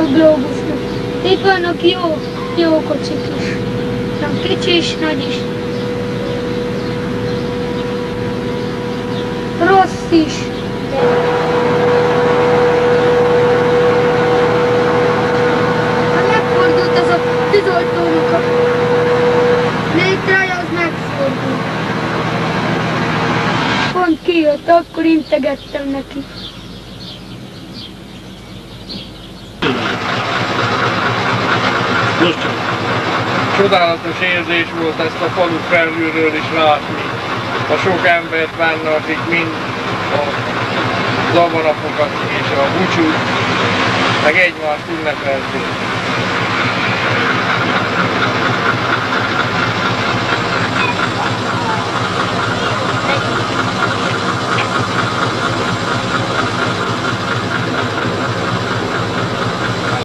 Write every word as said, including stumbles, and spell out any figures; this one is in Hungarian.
Globusnak. Itt vannak jó, jó kocsik is. Nem kicsi is, nagy is. Rossz is. Ha megfordult az a tűzoltónak a létrája, az megfordult. Pont kijött, akkor integettem neki. Csodálatos érzés volt ezt a falut felülről is látni. A sok embert benne, akik mind a zavarapokat és a búcsút, meg egymást ünnepelték.